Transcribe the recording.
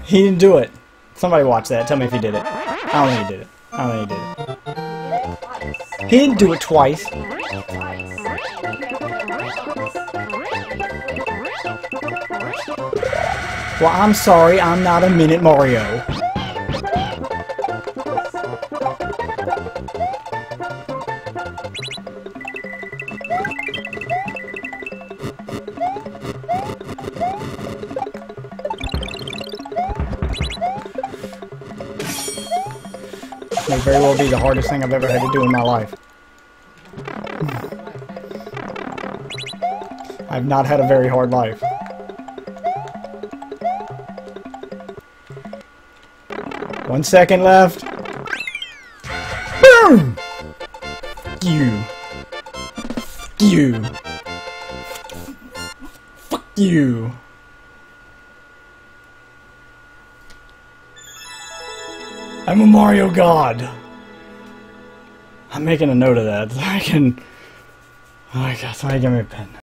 He didn't do it. Somebody watch that. Tell me if he did it. I don't think he did it. I don't think he did it. He didn't do it twice. Well, I'm sorry. I'm not a Minute Mario. May very well be the hardest thing I've ever had to do in my life. I've not had a very hard life. One second left. Boom! You. You. Fuck you. I'm a Mario God. I'm making a note of that. I can. Oh my God, somebody give me a pen.